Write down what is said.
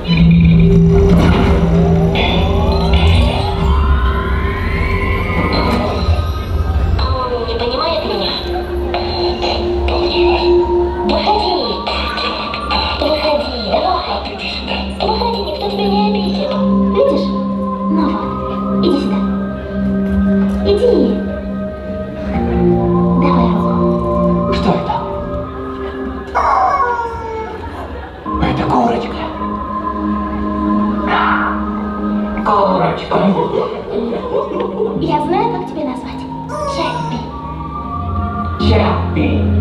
Не понимает меня? Выходи. Выходи, давай. Выходи, никто тебя не обидит. Видишь? Ну вот, иди сюда. Иди. Давай руку. Что это? Это курочка. Курочка. Я знаю, как тебя назвать. Чаппи. Чаппи.